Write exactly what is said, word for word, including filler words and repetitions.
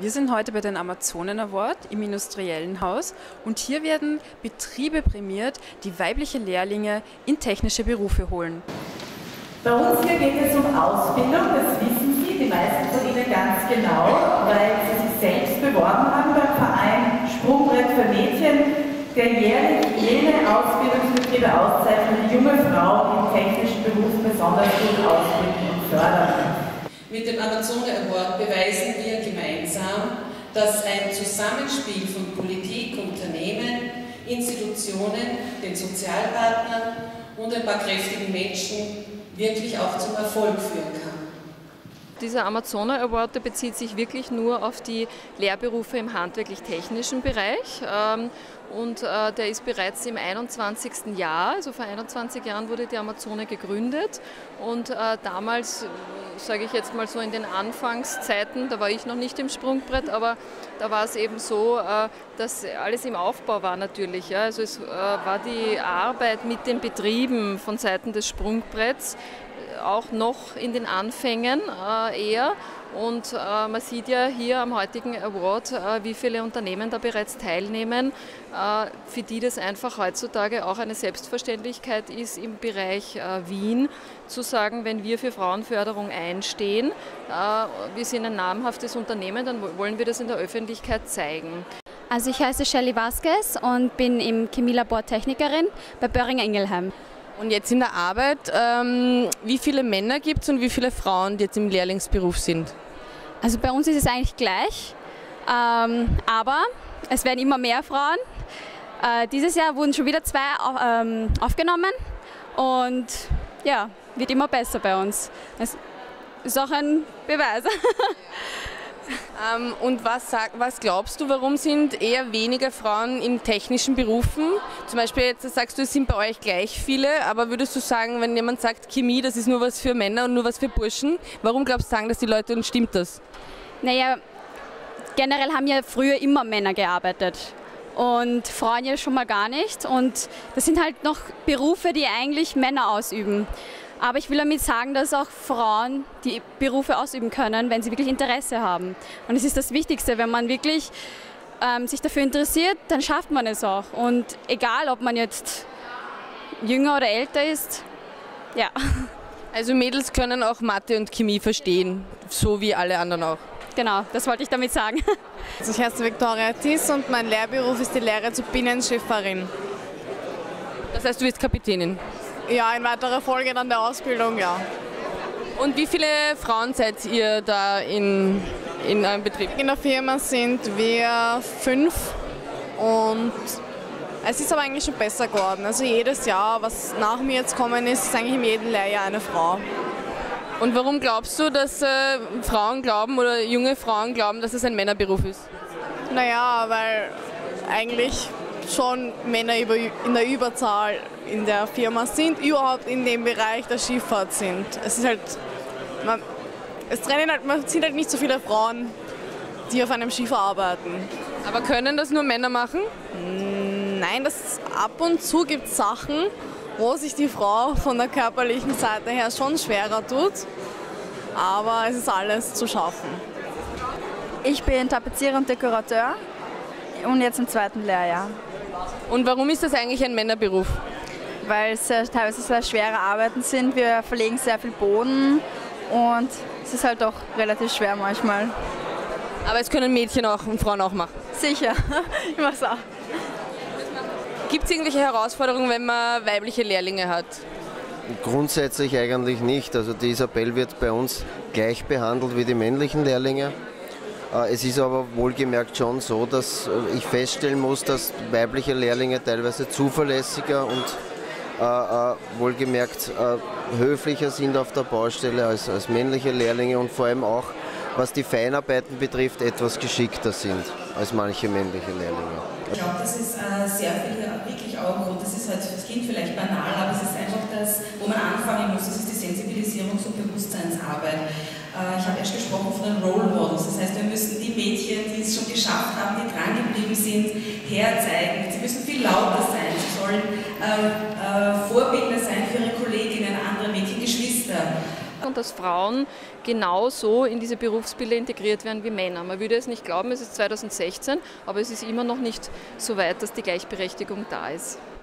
Wir sind heute bei den Amazonen Award im Industriellen Haus und hier werden Betriebe prämiert, die weibliche Lehrlinge in technische Berufe holen. Bei uns hier geht es um Ausbildung, das wissen Sie, die meisten von Ihnen ganz genau, weil Sie sich selbst beworben haben beim Verein Sprungbrett für Mädchen, der jährlich jene Ausbildungsbetriebe auszeichnet, die junge Frauen in technischen Berufen besonders gut ausbilden und fördern. Mit dem Amazone Award beweisen wir gemeinsam, dass ein Zusammenspiel von Politik, Unternehmen, Institutionen, den Sozialpartnern und ein paar kräftigen Menschen wirklich auch zum Erfolg führen kann. Dieser Amazone Award bezieht sich wirklich nur auf die Lehrberufe im handwerklich-technischen Bereich und der ist bereits im einundzwanzigsten Jahr, also vor einundzwanzig Jahren wurde die Amazone gegründet und damals, sage ich jetzt mal so in den Anfangszeiten, da war ich noch nicht im Sprungbrett, aber da war es eben so, dass alles im Aufbau war natürlich. Also es war die Arbeit mit den Betrieben von Seiten des Sprungbretts auch noch in den Anfängen äh, eher und äh, man sieht ja hier am heutigen Award, äh, wie viele Unternehmen da bereits teilnehmen, äh, für die das einfach heutzutage auch eine Selbstverständlichkeit ist im Bereich äh, Wien, zu sagen, wenn wir für Frauenförderung einstehen, äh, wir sind ein namhaftes Unternehmen, dann wollen wir das in der Öffentlichkeit zeigen. Also ich heiße Shelly Vasquez und bin im Chemielabor Technikerin bei Böhringer Ingelheim. Und jetzt in der Arbeit, ähm, wie viele Männer gibt es und wie viele Frauen, die jetzt im Lehrlingsberuf sind? Also bei uns ist es eigentlich gleich, ähm, aber es werden immer mehr Frauen. Äh, dieses Jahr wurden schon wieder zwei ähm, aufgenommen und ja, wird immer besser bei uns. Das ist auch ein Beweis. Ähm, und was, sag, was glaubst du, warum sind eher weniger Frauen in technischen Berufen? Zum Beispiel, jetzt sagst du, es sind bei euch gleich viele, aber würdest du sagen, wenn jemand sagt, Chemie, das ist nur was für Männer und nur was für Burschen, warum glaubst du sagen, dass die Leute, und stimmt das? Naja, generell haben ja früher immer Männer gearbeitet und Frauen ja schon mal gar nicht und das sind halt noch Berufe, die eigentlich Männer ausüben. Aber ich will damit sagen, dass auch Frauen die Berufe ausüben können, wenn sie wirklich Interesse haben. Und es ist das Wichtigste, wenn man wirklich ähm, sich dafür interessiert, dann schafft man es auch. Und egal, ob man jetzt jünger oder älter ist, ja. Also Mädels können auch Mathe und Chemie verstehen, so wie alle anderen auch. Genau, das wollte ich damit sagen. Also ich heiße Viktoria Thies und mein Lehrberuf ist die Lehre zur Binnenschifferin. Das heißt, du bist Kapitänin? Ja, in weiterer Folge dann der Ausbildung, ja. Und wie viele Frauen seid ihr da in, in einem Betrieb? In der Firma sind wir fünf und es ist aber eigentlich schon besser geworden. Also jedes Jahr, was nach mir jetzt kommen ist, ist eigentlich in jedem Lehrjahr eine Frau. Und warum glaubst du, dass äh, Frauen glauben oder junge Frauen glauben, dass es ein Männerberuf ist? Naja, weil eigentlich schon Männer in der Überzahl in der Firma sind, überhaupt in dem Bereich der Schifffahrt sind. Es ist halt, man, es trennen halt, man sind halt nicht so viele Frauen, die auf einem Schiff arbeiten. Aber können das nur Männer machen? Nein, das, ab und zu gibt es Sachen, wo sich die Frau von der körperlichen Seite her schon schwerer tut, aber es ist alles zu schaffen. Ich bin Tapezierer und Dekorateur und jetzt im zweiten Lehrjahr. Und warum ist das eigentlich ein Männerberuf? Weil es sehr, teilweise sehr schwere Arbeiten sind. Wir verlegen sehr viel Boden und es ist halt doch relativ schwer manchmal. Aber es können Mädchen auch und Frauen auch machen? Sicher, ich mache es auch. Gibt es irgendwelche Herausforderungen, wenn man weibliche Lehrlinge hat? Grundsätzlich eigentlich nicht. Also die Isabel wird bei uns gleich behandelt wie die männlichen Lehrlinge. Es ist aber wohlgemerkt schon so, dass ich feststellen muss, dass weibliche Lehrlinge teilweise zuverlässiger und äh, äh, wohlgemerkt äh, höflicher sind auf der Baustelle als, als männliche Lehrlinge und vor allem auch, was die Feinarbeiten betrifft, etwas geschickter sind als manche männliche Lehrlinge. Ich glaube, das ist äh, sehr viel wirklich auch ein Grund. Das ist halt für das Kind vielleicht banal, aber es ist einfach das, wo man anfangen muss. Das ist die Sensibilisierungs- und Bewusstseinsarbeit. Äh, ich habe erst gesprochen von den Role Models. Das heißt, wir müssen die Mädchen, die es schon geschafft haben, die dran geblieben sind, herzeigen. Sie müssen viel lauter sein. Sie sollen äh, äh, Vorbilder sein für ihre Kolleginnen, andere Mädchen, Geschwister. Und dass Frauen genauso in diese Berufsbilder integriert werden wie Männer. Man würde es nicht glauben, es ist zweitausendsechzehn, aber es ist immer noch nicht so weit, dass die Gleichberechtigung da ist.